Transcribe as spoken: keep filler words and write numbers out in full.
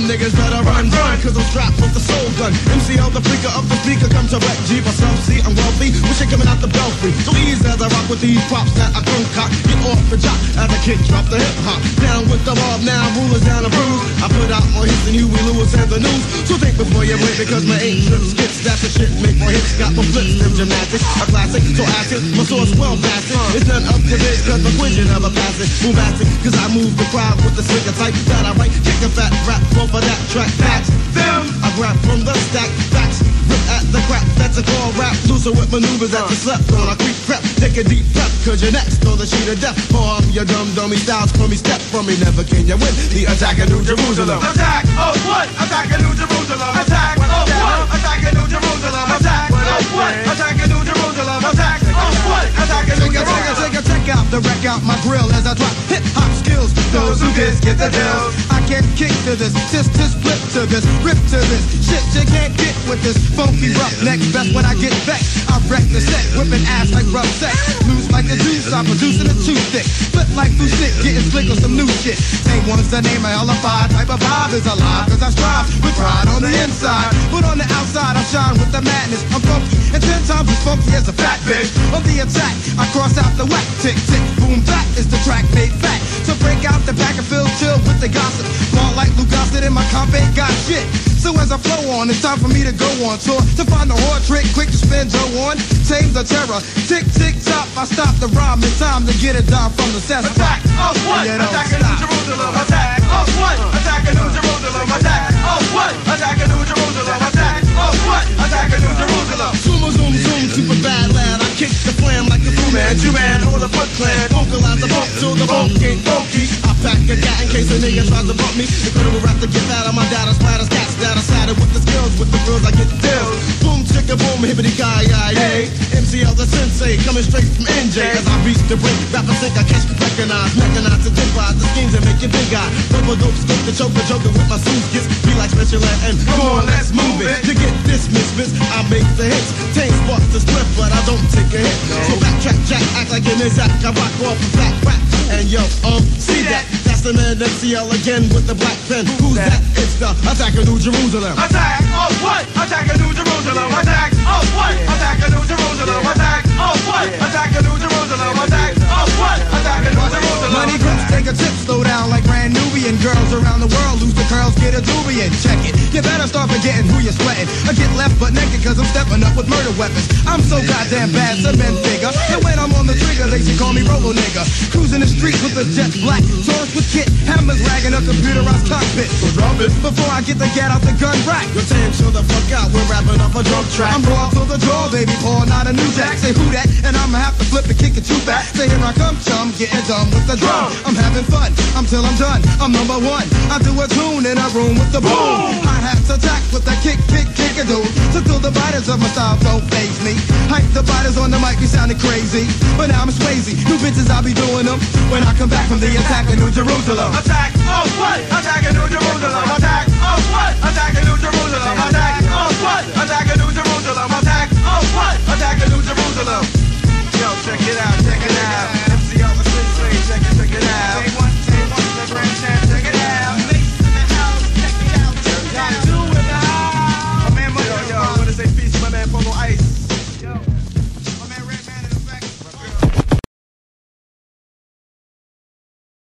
niggas better run, run, cause I'm strapped with the soul gun. M C L, the freaker of the speaker, come to wreck G myself, see, I'm wealthy, wish it coming out the belfry. So easy as I rock with these props that I concoct. Get off the jock as a kid drop the hip hop. Down with the mob, now rulers down the bruise. I put out more hits than Huey Lewis and the news. So think before you wait, because my eight trip skits, that's the shit, make more hits, got more flips, them gymnastics, a classic, so active, my source well blasted. It's none up to this, cause the quiz you never pass it. Bombastic, cause I move the crowd with the slicker type that I write, kick a fat rap, go for that track, that's them. I grab from the stack, facts, rip at the crap, that's a call rap, looser with maneuvers that you slept on. I creep prep, take a deep breath, cause you're next on the sheet of death. Oh, I'm your dumb dummy styles, for me, step from me, never can you win. The attack of New Jerusalem. Attack of what? Attack of New Jerusalem. Attack of what? Attack of New Jerusalem. Attack of what? Attack of New Jerusalem. Attack of what? Attack of New Jerusalem. Take a check out the wreck out my grill as I drop hip hop skills. Those who diss get the deals. I can't kick to this, tis tis flip to this, rip to this. Shit you can't get with this funky rough neck. Best when I get vexed, I wreck the set, whipping ass like rough sex. Loose like the juice, I'm producing a toothpick. Flip like blue stick, getting slick on some new shit. Same one's the name of hella type of vibe is alive, cause I strive with pride on the inside. But on the outside, I shine with the madness. I'm funky, and ten times as funky as a fat bitch. On the attack, I cross out the whack, tick, tick, boom, back is the track made fat. So break out the back and feel chill with the gossip. Fall like Lou Gossett and my comp ain't got shit. So as I flow on, it's time for me to go on tour to find the hard trick, quick to spin Joe on. Tame the terror, tick, tick, top. I stop the rhyme in time to get it down from the center. Attack of what? Attack of New Jerusalem. Attack of what? Attack of New Jerusalem. Attack of what? Attack of New Jerusalem. Attack of what? Attack of New Jerusalem. Zoom, zoom, zoom, super bad lad. I kick the flam like the Fu Man, G-Man, or the Foot Clan. Vocalize the bump till the bump ain't funky. I pack a gat in case a nigga tries to bump me. The critical rap to get out of my data splatters, cats that I saddle with the skills, with the girls I get deals. Boom, chicka, boom, hippity ki yay. M C L the sensei, coming straight from N J. As I reach the break, rapper think I catch, recognize, mechanize, identify the schemes and make it big eye. Double dope, skip the choker, joker with my suitcase. Be like special ed and come on, let's move it. To get dismissed, miss, I make the hits. Tame sparks the split, but I don't take a hit. So backtrack, jack, act like an exact. I rock off a black rap. And yo, um, see that? That's the man M C L again with the black pen. Who's that? It's the Attack of New Jerusalem. Attack of what? Attack of New Jerusalem. Attack of what? Attack of New Jerusalem. Attack of what? Attack of New Jerusalem. Attack of what? Attack of New Jerusalem. Money groups take a tip, slow down like brand Nubian. Girls around the world lose the curls, get a Nubian. Check it. You better start forgetting who you're sweating. I get left but naked cause I'm stepping up with murder weapons. I'm so goddamn bad, some men figure. And when I'm on the trigger, they should call me Robo Nigga. Cruising the streets with a jet black. Taurus with kit, hammers ragging a computerized cockpit. So drop it before I get the get out the gun rack. You're saying chill the fuck out, we're wrapping up a drug track. I'm raw to the jaw, baby, Paul, not a new jack. Say who that, and I'ma have to flip and kick it too back. Say here I come, chum, getting dumb with the drum. I'm having fun, until I'm done. I'm number one. I do a tune in a room with the boom. Hi-hats attack with the kick, kick, kick a dude. So till the biters of my style don't faze me. Hype the biters on the mic, you sounding crazy. But now I'm Swayze, new bitches I'll be doing them when I come back from the attack of New Jerusalem. Attack of what? Attack of New Jerusalem. Attack of what? Attack of New Jerusalem. Attack of what? Attack of New Jerusalem. Attack of what? Attack of New Jerusalem. Yo, check it out, check it out.